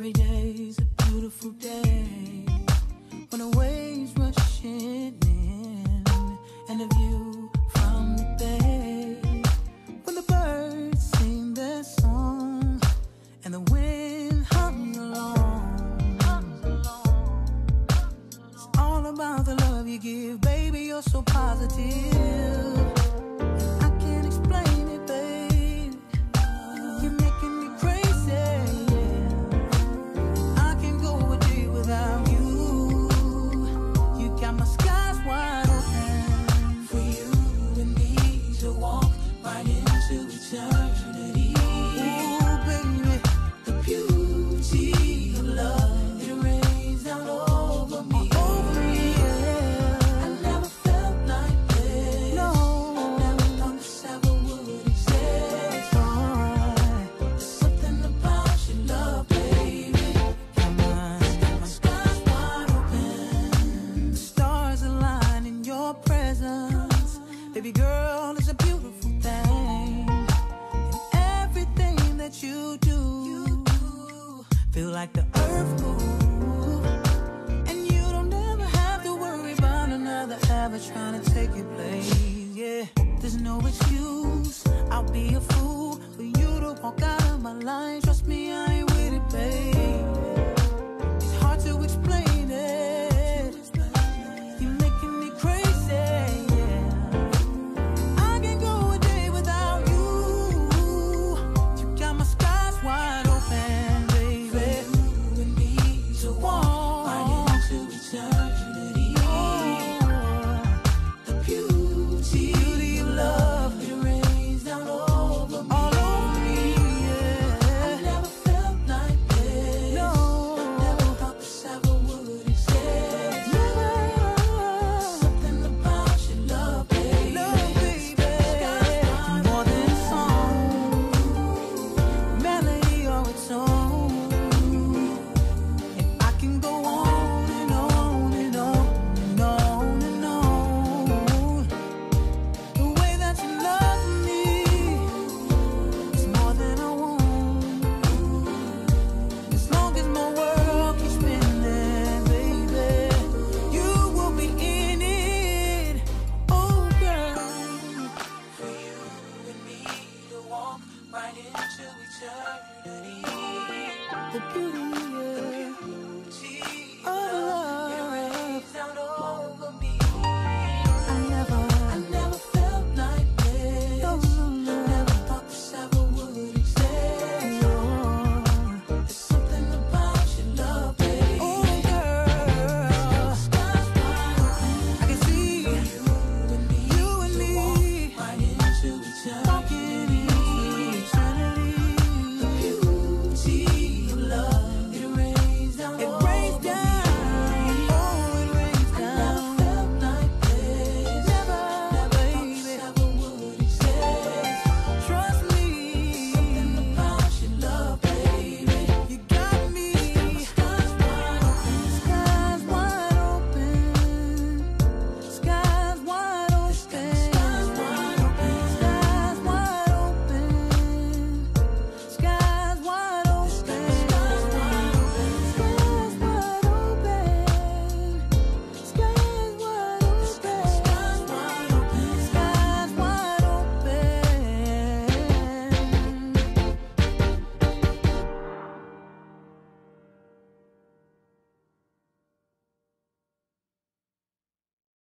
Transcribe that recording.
Every day's a beautiful day when the waves rushing in, and the view from the bay, when the birds sing their song and the wind hums along. It's all about the love you give, baby, you're so positive. I can't explain it, babe. You're making me crazy. I can't go a day without you. You got my skies wide open for you and me to walk right into eternity. Ooh, baby, the beauty of love, it rains down over me. I never felt like this. No, never thought this ever would exist. There's something about your love, baby. Got my skies wide open. The stars align in your presence. Baby girl, it's a beautiful thing. And everything that you do feel like the earth move. And you don't ever have to worry about another ever trying to take your place. Yeah, there's no excuse. I'll be a fool for you to walk out of my life. Trust me, I ain't with it, babe. It's hard to explain it. You're making me crazy. Yeah, I can't go a day without you. You got my skies wide open, baby. You and me to walk right into eternity. The beauty of love, it rains down over me. All over me, yeah. I never felt like this. No, never thought this ever would exist. Never. Something about your love, baby. Love, baby. You're more than a song, melody of its own. And I can go on and on and on and on and on. The way that you love me is more than I want. As long as my world keeps spinning, baby, you will be in it. Oh, girl, for you and me to walk right into eternity. The beauty, yeah.